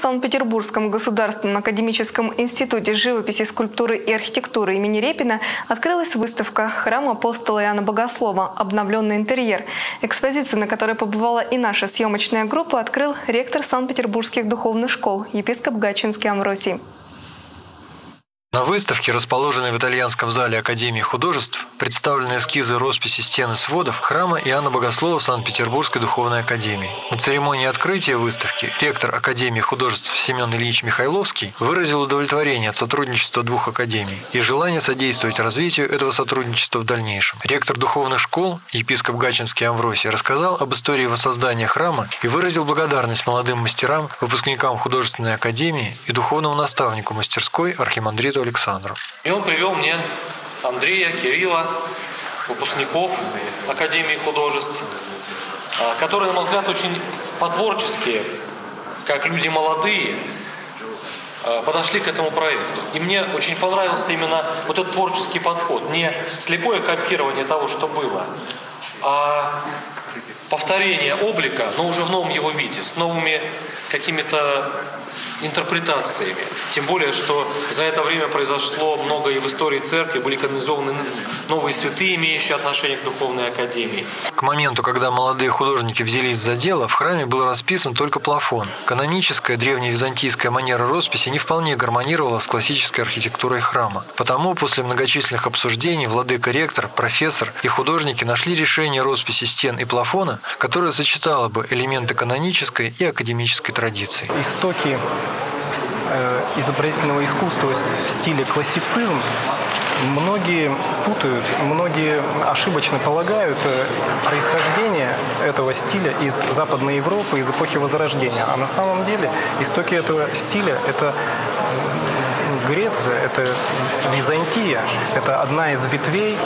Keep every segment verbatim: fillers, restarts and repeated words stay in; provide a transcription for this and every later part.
Санкт-Петербургском государственном академическом институте живописи, скульптуры и архитектуры имени Репина открылась выставка «Храм апостола Иоанна Богослова. Обновленный интерьер». Экспозицию, на которой побывала и наша съемочная группа, открыл ректор Санкт-Петербургских духовных школ, епископ Гатчинский Амвросий. На выставке, расположенной в итальянском зале Академии художеств, представлены эскизы росписи стен и сводов храма Иоанна Богослова Санкт-Петербургской духовной академии. На церемонии открытия выставки ректор Академии художеств Семен Ильич Михайловский выразил удовлетворение от сотрудничества двух академий и желание содействовать развитию этого сотрудничества в дальнейшем. Ректор духовных школ, епископ Гатчинский Амвросий, рассказал об истории воссоздания храма и выразил благодарность молодым мастерам, выпускникам художественной академии и духовному наставнику мастерской архимандриту Александру. И он привел мне Андрея, Кирилла, выпускников Академии художеств, которые, на мой взгляд, очень по-творчески, как люди молодые, подошли к этому проекту. И мне очень понравился именно вот этот творческий подход. Не слепое копирование того, что было, а повторение облика, но уже в новом его виде, с новыми какими-то интерпретациями. Тем более, что за это время произошло много и в истории церкви, были канонизованы новые святые, имеющие отношение к духовной академии. К моменту, когда молодые художники взялись за дело, в храме был расписан только плафон. Каноническая древневизантийская манера росписи не вполне гармонировала с классической архитектурой храма. Потому после многочисленных обсуждений владыка ректор, профессор и художники нашли решение росписи стен и плафона, которое сочетало бы элементы канонической и академической традиции. Истоки э, изобразительного искусства в стиле классицизм многие путают, многие ошибочно полагают происхождение этого стиля из Западной Европы, из эпохи Возрождения. А на самом деле истоки этого стиля – это Греция, это Византия, это одна из ветвей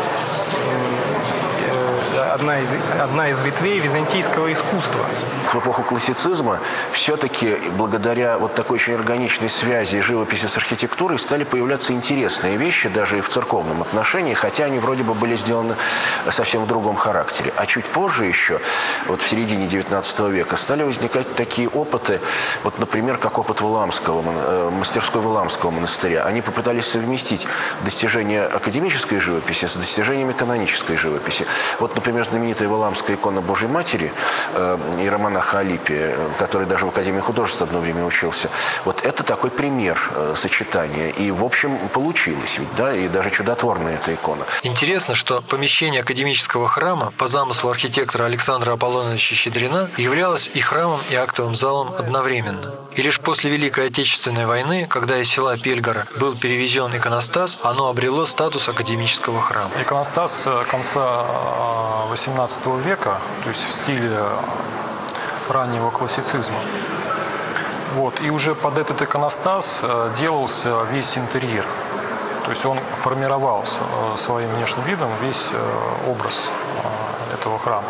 Одна из, одна из ветвей византийского искусства. В эпоху классицизма все-таки благодаря вот такой очень органичной связи живописи с архитектурой стали появляться интересные вещи, даже и в церковном отношении, хотя они вроде бы были сделаны совсем в другом характере. А чуть позже еще, вот в середине девятнадцатого века, стали возникать такие опыты, вот, например, как опыт Валаамского, мастерской Валаамского монастыря. Они попытались совместить достижения академической живописи с достижениями канонической живописи. Вот, например, знаменитая Валаамская икона Божьей Матери э, иеромонаха Алипия, который даже в Академии художеств одно время учился. Вот это такой пример э, сочетания. И, в общем, получилось ведь, да, и даже чудотворная эта икона. Интересно, что помещение академического храма по замыслу архитектора Александра Аполлоновича Щедрина являлось и храмом, и актовым залом одновременно. И лишь после Великой Отечественной войны, когда из села Пельгора был перевезен иконостас, оно обрело статус академического храма. Иконостас конца восемнадцатого века, то есть в стиле раннего классицизма. Вот. И уже под этот иконостас делался весь интерьер. То есть он формировался своим внешним видом весь образ этого храма.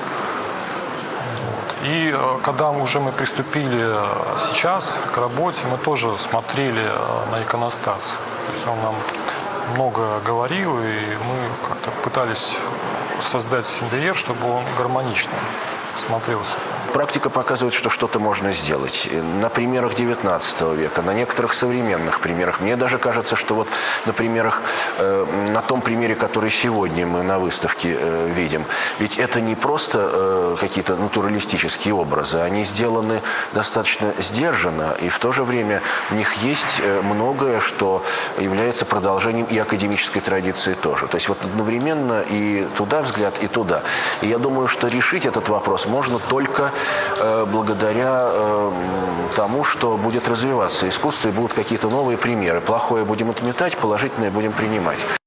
Вот. И когда уже мы приступили сейчас к работе, мы тоже смотрели на иконостас. То есть он нам много говорил, и мы как-то пытались создать интерьер, чтобы он гармонично смотрелся. Практика показывает, что что-то можно сделать. На примерах девятнадцатого века, на некоторых современных примерах. Мне даже кажется, что вот на примерах, э, на том примере, который сегодня мы на выставке э, видим, ведь это не просто э, какие-то натуралистические образы, они сделаны достаточно сдержанно, и в то же время в них есть многое, что является продолжением и академической традиции тоже. То есть вот одновременно и туда взгляд, и туда. И я думаю, что решить этот вопрос можно только благодаря тому, что будет развиваться искусство и будут какие-то новые примеры. Плохое будем отметать, положительное будем принимать.